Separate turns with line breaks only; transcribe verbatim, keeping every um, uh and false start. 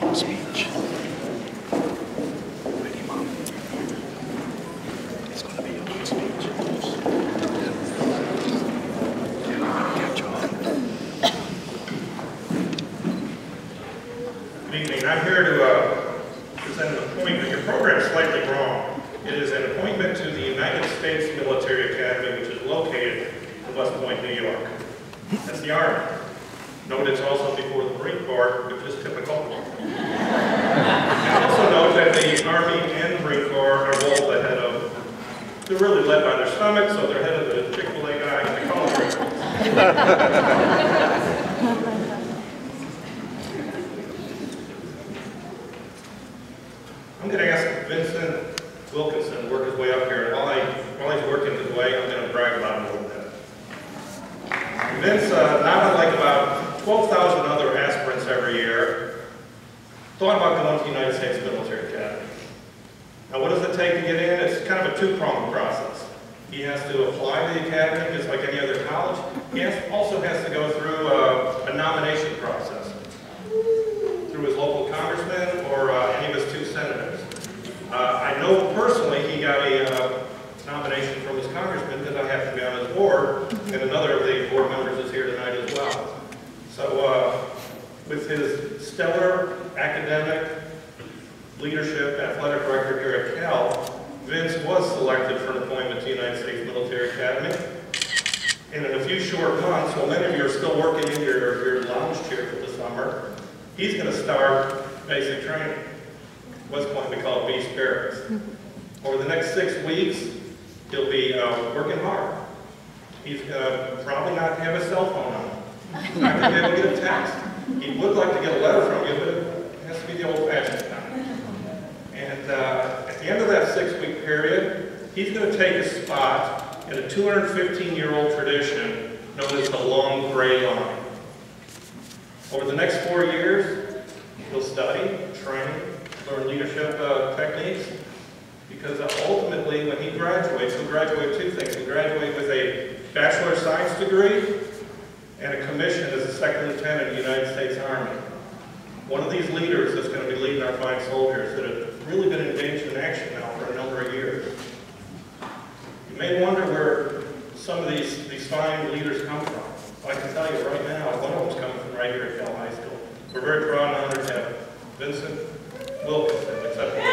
own speech. Ready, Mom? It's going to be your own speech. Catch on.
Good evening. I'm here to uh, present an appointment. Your program is slightly wrong. It is an appointment to the United States Military Academy, which is located in West Point, New York. That's the Army. Note it's also before the Marine Corps, which is typical. And also note that the Army and Marine Corps are both ahead of, they're really led by their stomachs, so they're ahead of the Chick-fil-A guy, and they call them Marine Corps. I'm going to ask Vincent Wilkinson to work his way up here, and while, I, while he's working his way, I'm going to brag about him a little bit. Vince, uh, not unlike about twelve thousand other aspirants every year, thought about going to the United States Military Academy. Now, what does it take to get in? It's kind of a two-pronged process. He has to apply to the academy just like any other college. He has, also has to go through uh, a nomination process through his local congressman or uh, any of his two senators. Uh, I know personally he got a uh, nomination from his congressman because I happen to be on his board, and another of the board members is here tonight as well. So uh, with his stellar academic, leadership, athletic record here at Kell, Vince was selected for an appointment to the United States Military Academy. And in a few short months, while many of you are still working in your, your lounge chair for the summer, he's going to start basic training. West Point, we call it beast barracks. Over the next six weeks, he'll be uh, working hard. He's going to probably not have a cell phone on him. He's not going to be able to get a text. He would like to get a letter from you, but it has to be the old-fashioned kind. And uh, at the end of that six-week period, he's going to take a spot in a two hundred fifteen year old tradition known as the Long Gray Line. Over the next four years, he'll study, train, learn leadership uh, techniques, because ultimately, when he graduates, he'll graduate with two things. He'll graduate with a Bachelor of Science degree and a commission as a second lieutenant in the United States Army. One of these leaders that's going to be leading our fine soldiers that have really been engaged in action now for a number of years. You may wonder where some of these, these fine leaders come from. I can tell you right now, one of them's coming from right here at Kell High School. We're very proud and honored to have Vincent Wilkinson accept the